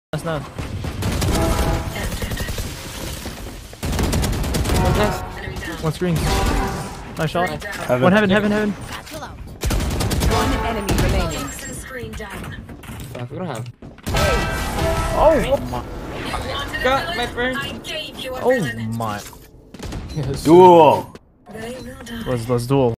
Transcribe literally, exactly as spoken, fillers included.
That's not. One screen. Nice shot. Heaven. One heaven, heaven, heaven. One enemy remaining. Fuck, we don't have. Oh my. Got my friend. Oh my. Duel. Let's let's duel.